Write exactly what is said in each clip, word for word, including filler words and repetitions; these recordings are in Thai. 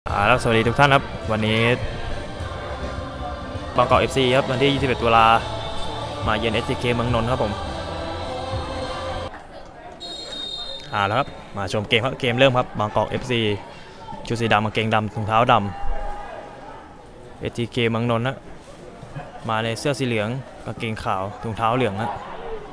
อ่าแล้วสวัสดีทุกท่านครับวันนี้บางกอก เอฟ ซี ครับวันที่ยี่สิบเอ็ดตุลามาเยือน เอส ซี เค เมืองนนท์ครับผมอ่าแล้วครับมาชมเกมครับเกมเริ่มครับบางกอก เอฟ ซี ชุดสีดำกางเกงดำถุงเท้าดำ เอส ซี เค เมืองนนท์นะมาในเสื้อสีเหลืองกางเกงขาวถุงเท้าเหลืองนะ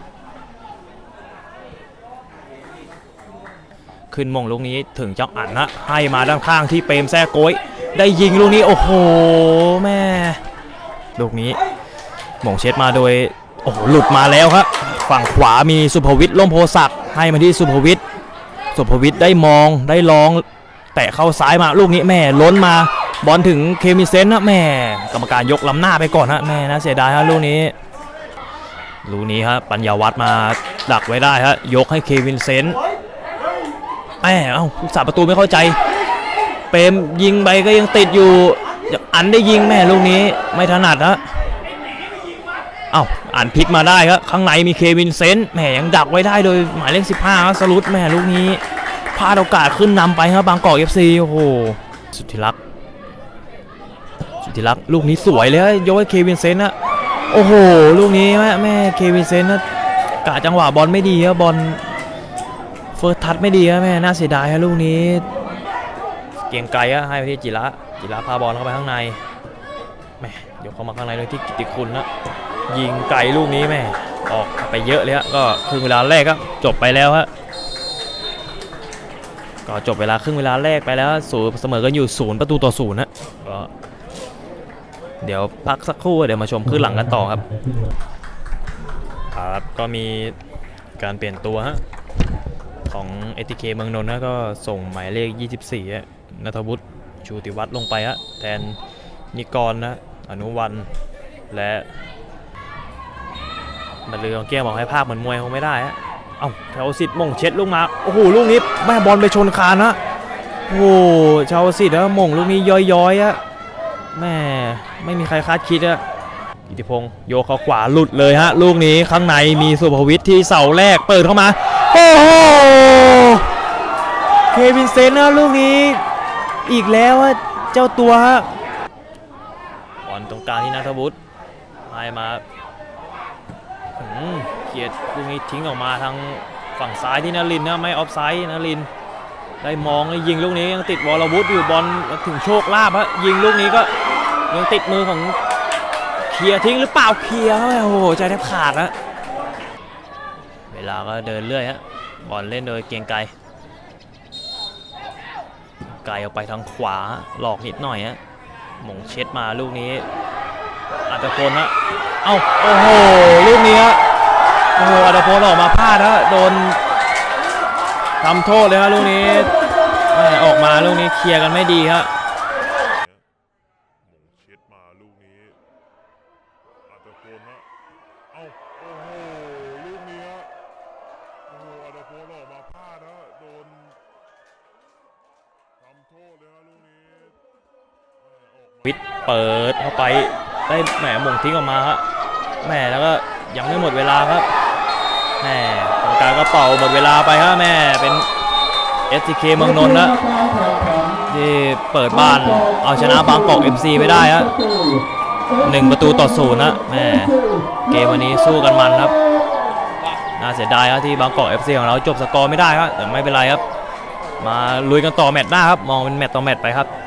ขึ้นมงลูกนี้ถึงเจ้าอั๋นนะให้มาด้านข้างที่เปรมแซ่โกยได้ยิงลูกนี้โอ้โหแม่ลูกนี้หม่งเช็ดมาโดยโอ้โหหลุดมาแล้วครับฝั่งขวามีสุภวิทย์ล่มโพศักดิ์ให้มาที่สุภวิทย์สุภวิทย์ได้มองได้ลองแตะเข้าซ้ายมาลูกนี้แม่ล้นมาบอลถึงเคมิเซนนะแม่กรรมการยกล้ำหน้าไปก่อนฮะแม่นะเสียดายฮะลูกนี้ลูกนี้ฮะปัญญาวัฒน์มาดักไว้ได้ฮะยกให้เควินเซนแม่เอ้าผู้สาประตูไม่เข้าใจเปรมยิงไปก็ยังติดอยู่อันได้ยิงแม่ลูกนี้ไม่ถนัดฮะเอ้าอันพลิกมาได้ครับข้างในมีเควินเซนแม่ยังดักไว้ได้โดยหมายเลขสิบห้าสลุดแม่ลูกนี้พลาดโอกาสขึ้นนำไปครับบางกอก เอฟ ซี โอ้โหสุดที่รักสุดที่รักลูกนี้สวยเลยยกให้เควินเซนนะโอ้โหลูกนี้แม่แม่เควินเซนนะกะจังหวะบอลไม่ดีครับบอลเฟิร์สทัชไม่ดีครับแม่น่าเสียดายครับลูกนี้เกียงไกลอะให้ไปที่จิระจิระพาบอลเข้าไปข้างในแม่ยกเข้ามาข้างในโดยที่กิติคุณนะยิงไกลลูกนี้แม่ออกไปเยอะเลยฮะก็ครึ่งเวลาแรกก็จบไปแล้วฮะก็จบเวลาครึ่งเวลาแรกไปแล้วศูนย์เสมอกันอยู่ศูนย์ประตูต่อศูนย์นะก็เดี๋ยวพักสักครู่เดี๋ยวมาชมครึ่งหลังกันต่อครับครับก็มีการเปลี่ยนตัวฮะของ เอส ที เค เมืองนนท์นะก็ส่งหมายเลขยี่สิบสี่ณัฐวุฒิชูติวัฒน์ลงไปฮะแทนนิกรนะอนุวันและบรรลือของเกี้ยบอกให้ภาคเหมือนมวยคงไม่ได้ฮะเอ้าชาวสิทธิ์มงเช็ดลูกมาโอ้โหลูกนี้แม่บอลไปชนคานนะโอ้โหชาวสิทธิ์นะมงลูกนี้ย้อยๆอะแม่ไม่มีใครคาดคิดอะอิทธิพงศ์โยกเข้าขวาหลุดเลยฮะลูกนี้ข้างในมีสุภวิทย์ที่เสาแรกเปิดเข้ามาโอ้โหเควินเซนนะลูกนี้อีกแล้วเจ้าตัวฮะบอลตรงกลางที่ณัฐวุฒิให้มาเขียดลูกนี้ทิ้งออกมาทางฝั่งซ้ายที่นรินทร์นะไม่ออฟไซด์นรินทร์ได้มองยิงลูกนี้ยังติดวรวุฒิอยู่บอลถึงโชคลาภฮะยิงลูกนี้ก็ยังติดมือของเคลียร์ทิ้งหรือเปล่าเคลียร์โอ้โหใจแทบขาดนะเวลาก็เดินเรื่อยฮะบอลเล่นโดยเกียงไกรไกลออกไปทางขวาหลอกนิดหน่อยฮะหม่งเช็ดมาลูกนี้อัตพลฮะเอ้าโอ้โหลูกนี้ฮะโอ้โหอัตพลออกมาพลาดฮะโดนทำโทษเลยฮะลูกนี้ออกมาลูกนี้เคลียร์กันไม่ดีฮะวิทย์เปิดเข้าไปได้แหมหม่งทิ้งออกมาฮะแหมแล้วก็ยังไม่หมดเวลาครับแหมกรรมการก็เป่าหมดเวลาไปฮะแม่เป็น เอส ที เค เมืองนนท์นะที่เปิดบ้านเอาชนะบางกอก เอฟ ซี ไปได้ฮะหนึ่งประตูต่อศูนย์นะแม่เกมวันนี้สู้กันมันครับน่าเสียดายครับที่บางกอก เอฟ ซี ของเราจบสกอร์ไม่ได้ครับแต่ไม่เป็นไรครับมาลุยกันต่อแมตช์หน้าครับมองเป็นแมตช์ต่อแมตช์ไปครับ